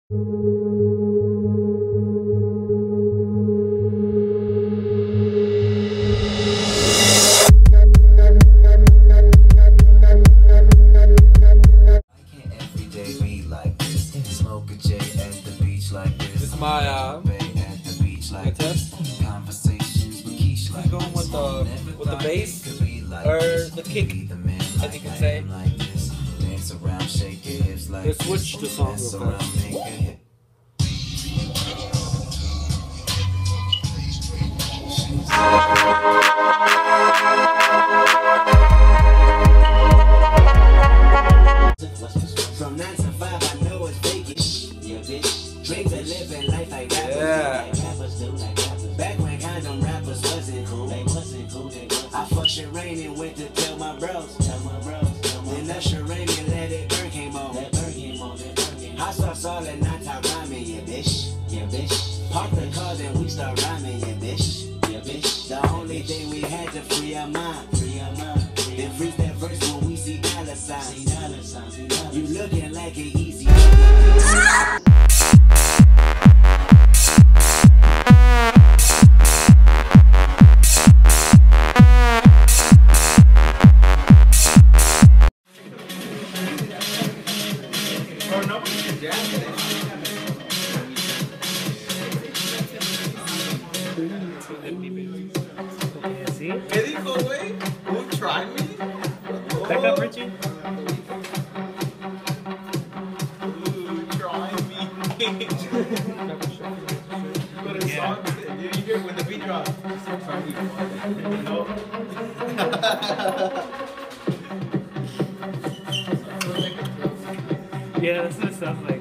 This is my test. I'm going with the bass or the kick, as you can say. Let's switch the song real fast. From 9 to 5, I know it's Vegas. Yeah, bitch. Dreams of living life like rappers do, like rappers do, like rappers. Back when condom rappers wasn't cool, they wasn't cool. I fucked Shireen and went to tell my bros. Then Usher Rain and Let It Burn came on. Hot sauce all at night time rhyming, yeah, bitch. Yeah, bitch. Park the cars and we start rhyming, yeah, bitch. Yeah, bitch. The only thing we had to free our mind. Then freeze that verse when we see dollar signs. You looking like an easy. ¿Qué dijo, güey? ¿Un try me? Back up, Richie. Try me. But a song, you hear when the beat drops. Try me. No. Yeah, this is stuff like